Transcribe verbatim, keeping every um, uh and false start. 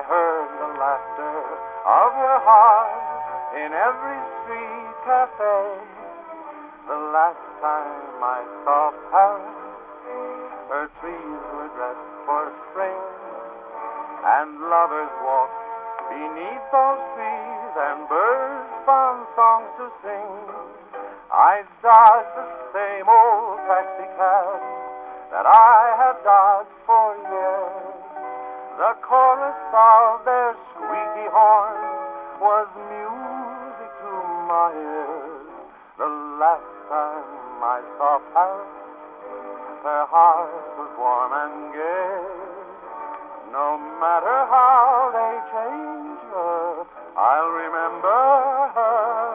heard the laughter of your heart in every street cafe. The last time I saw Paris, her trees were dressed for spring, and lovers walked beneath those trees, and birds found songs to sing. I dodged the same old taxi cab that I had dodged for years. The chorus of their squeaky horns was music to my ears. The last time I saw Paris, her heart was warm and gay. No matter how they change her, I'll remember her